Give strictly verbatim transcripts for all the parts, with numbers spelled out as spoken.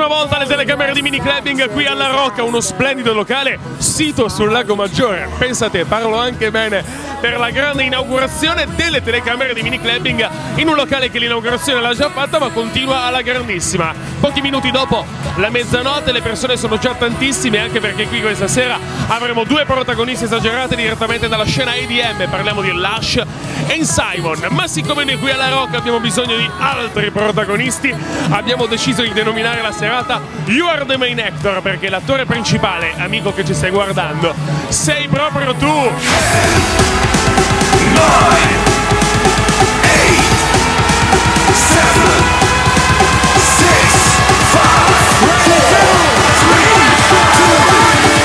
una volta le telecamere di Mini Clubbing qui alla Rocca, uno splendido locale sito sul Lago Maggiore. Pensate, parlo anche bene, per la grande inaugurazione delle telecamere di Mini Clubbing in un locale che l'inaugurazione l'ha già fatta ma continua alla grandissima. Pochi minuti dopo la mezzanotte le persone sono già tantissime, anche perché qui questa sera avremo due protagonisti esagerate direttamente dalla scena E D M. Parliamo di Lush e Simon, ma siccome noi qui alla Rocca abbiamo bisogno di altri protagonisti, abbiamo deciso di denominare la serata You Are The Main Actor, perché l'attore principale, amico che ci stai guardando, sei proprio tu. nine, eight, seven, six, five, four, three, two,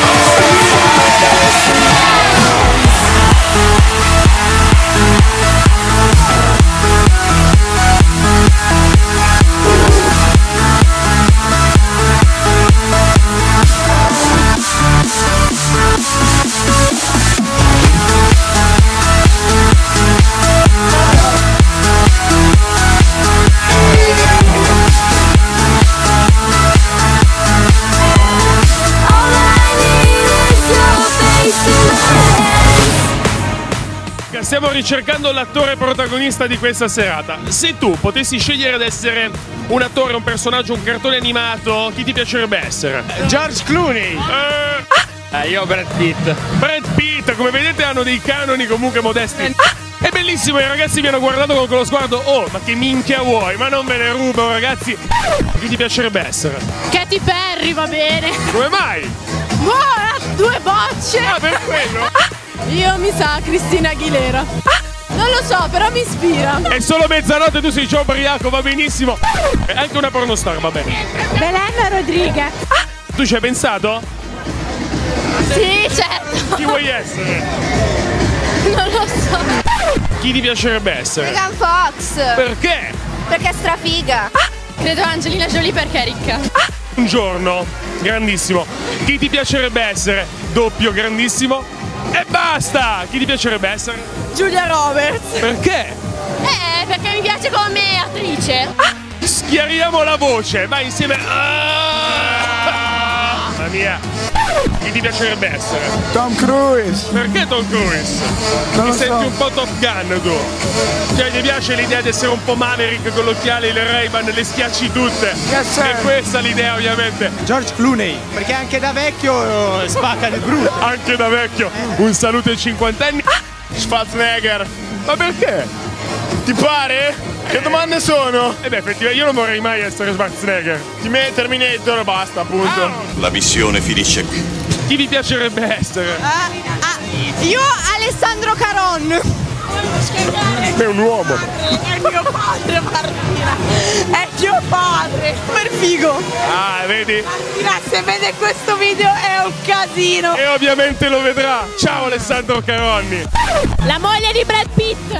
stiamo ricercando l'attore protagonista di questa serata. Se tu potessi scegliere di essere un attore, un personaggio, un cartone animato, chi ti piacerebbe essere? George Clooney. Eh, eh, io Brad Pitt. Brad Pitt, come vedete hanno dei canoni comunque modesti. È bellissimo, i ragazzi mi hanno guardato con quello sguardo. Oh, ma che minchia vuoi? Ma non me ne rubo, ragazzi. Chi ti piacerebbe essere? Katy Perry, va bene. Come mai? Buona, due bocce. Ah, per quello? Io mi sa Cristina Aguilera. Non lo so, però mi ispira. È solo mezzanotte, tu sei già ubriaco, va benissimo. E anche una pornostar, va bene. Belen Rodriguez. Tu ci hai pensato? Sì, certo. Chi vuoi essere? Non lo so. Chi ti piacerebbe essere? Megan Fox. Perché? Perché è strafiga. Credo Angelina Jolie perché è ricca. Un giorno, grandissimo. Chi ti piacerebbe essere? Doppio, grandissimo. E basta! Chi ti piacerebbe essere? Giulia Roberts. Perché? Eh, perché mi piace come attrice. Schiariamo la voce, vai insieme. Ah! Mamma mia. Chi ti piacerebbe essere? Tom Cruise. Perché Tom Cruise? Non Ti lo senti so. un po' Top Gun tu. Cioè ti piace l'idea di essere un po' Maverick con l'occhiale, il Ray-Ban, le schiacci tutte. Yes, sir. E questa l'idea ovviamente. George Clooney. Perché anche da vecchio spacca di brutto. Anche da vecchio. Un saluto ai cinquantenni. Schwarzenegger. Ma perché? Ti pare? Che domande sono? E beh, effettivamente io non vorrei mai essere Schwarzenegger. Ti metti Terminator e basta, appunto. Ah. La missione finisce qui. Chi vi piacerebbe essere? Ah, ah, io Alessandro Caron. È un uomo. È mio padre, Martina. È mio padre. Per figo. Ah, vedi? Martina, se vede questo video è un casino. E ovviamente lo vedrà. Ciao Alessandro Caronni. La moglie di Brad Pitt.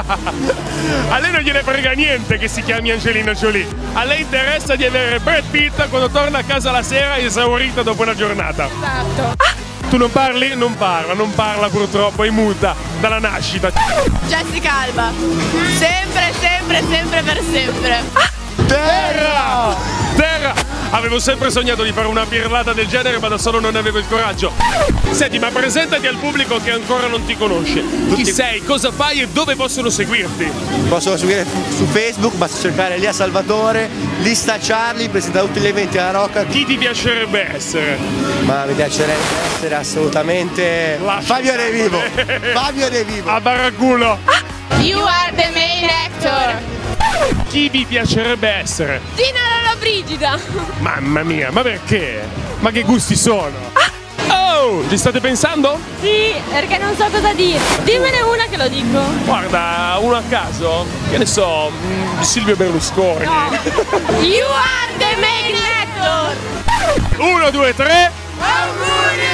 A lei non gliene frega niente che si chiami Angelina Jolie. A lei interessa di avere Brad Pitt quando torna a casa la sera esaurita dopo una giornata. Esatto. Tu non parli? Non parla, non parla purtroppo, è muta dalla nascita. Jessica Alba. Sempre, sempre, sempre per sempre. Terra! Terra! Avevo sempre sognato di fare una pirlata del genere, ma da solo non avevo il coraggio. Senti, ma presentati al pubblico che ancora non ti conosce. Chi sei, cosa fai e dove possono seguirti? Possono seguire su Facebook, basta cercare Elia Salvatore, Lista Charlie, presenta tutti gli eventi alla Rocca. Chi ti piacerebbe essere? Ma mi piacerebbe essere assolutamente Lascia Fabio stare. Revivo. Fabio Revivo. A barraculo. You are the main actor. Chi vi piacerebbe essere? Tina Lollobrigida. Mamma mia, ma perché? Ma che gusti sono? Oh, ci state pensando? Sì, perché non so cosa dire. Dimmene una che lo dico. Guarda, uno a caso, che ne so, mm, Silvio Berlusconi. No. You are the main actor. Uno, due, tre. Auguri!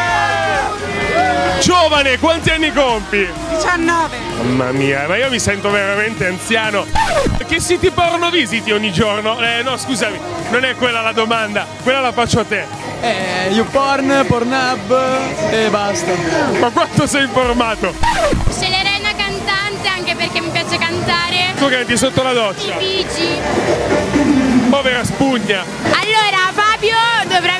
Giovane, quanti anni compi? diciannove. Mamma mia, ma io mi sento veramente anziano. Che siti porno visiti ogni giorno? Eh, no, scusami, non è quella la domanda, quella la faccio a te. Eh, YouPorn, Pornhub e basta. Ma quanto sei informato? Sceglierei una cantante anche perché mi piace cantare. Tu canti sotto la doccia. I Bee Gees. Povera spugna. Allora,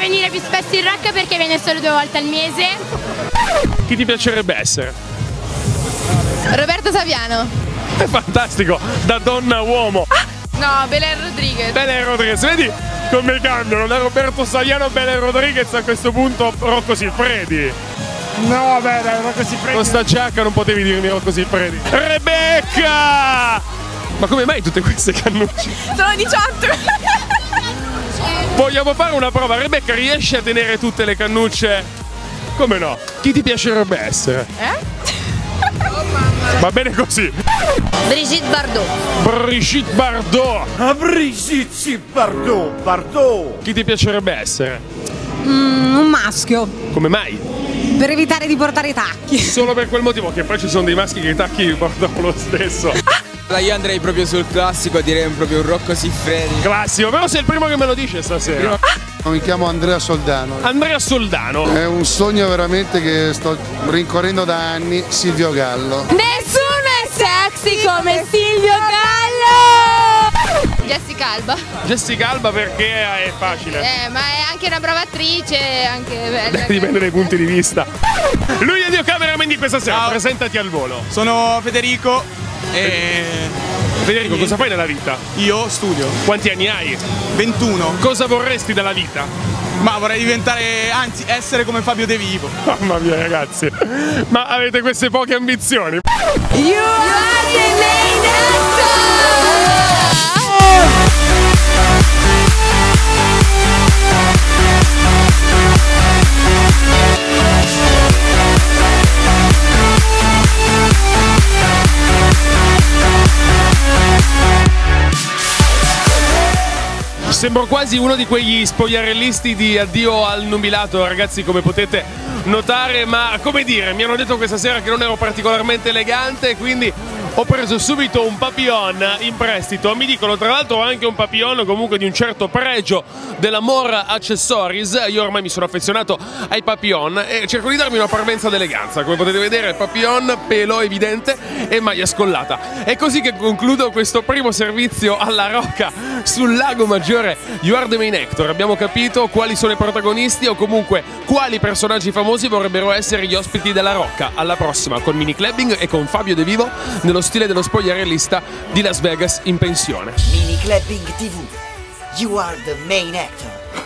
venire più spesso in Rock perché viene solo due volte al mese. Chi ti piacerebbe essere? Roberto Saviano. È fantastico, da donna a uomo. No, Belen Rodriguez. Belen Rodriguez, vedi come cambiano da Roberto Saviano a Belen Rodriguez, a questo punto Rocco Siffredi. No, vabbè, dai, Rocco Siffredi. Con sta giacca non potevi dirmi Rocco Siffredi. Rebecca! Ma come mai tutte queste cannucce? Sono diciotto. Vogliamo fare una prova? Rebecca, riesci a tenere tutte le cannucce? Come no? Chi ti piacerebbe essere? Eh? Va bene così. Brigitte Bardot. Brigitte Bardot. Ah, Brigitte Bardot, Bardot. Chi ti piacerebbe essere? Mm, un maschio. Come mai? Per evitare di portare i tacchi. Solo per quel motivo, che poi ci sono dei maschi che i tacchi portano lo stesso. Io andrei proprio sul classico, direi proprio un Rocco Siffredi. Classico, però sei il primo che me lo dice stasera. Mi chiamo Andrea Soldano. Andrea Soldano. È un sogno veramente che sto rincorrendo da anni, Silvio Gallo. Nessuno è sexy come Silvio Gallo! Jessica Alba. Jessica Alba perché è facile. Eh, ma è anche una brava attrice, anche bella. Dipende dai punti di vista. Lui è Dio Cameraman di questa sera, Ciao. Presentati al volo. Sono Federico e Federico, cosa fai nella vita? io studio. Quanti anni hai? ventuno. Cosa vorresti dalla vita? Ma vorrei diventare, anzi, essere come Fabio De Vivo. Mamma mia ragazzi, ma avete queste poche ambizioni? You are the main actor! Sembro quasi uno di quegli spogliarellisti di Addio al nubilato, ragazzi, come potete notare, ma come dire, mi hanno detto questa sera che non ero particolarmente elegante, quindi ho preso subito un papillon in prestito. Mi dicono tra l'altro anche un papillon comunque di un certo pregio della More Accessories. Io ormai mi sono affezionato ai papillon e cerco di darmi una parvenza d'eleganza. Come potete vedere, papillon, pelo evidente e maglia scollata. È così che concludo questo primo servizio alla Rocca sul Lago Maggiore. You are the main actor. Abbiamo capito quali sono i protagonisti o comunque quali personaggi famosi vorrebbero essere gli ospiti della Rocca. Alla prossima con Mini Clubbing e con Fabio De Vivo nello stile dello spogliarellista di Las Vegas in pensione. Mini Clubbing T V. You are the main actor.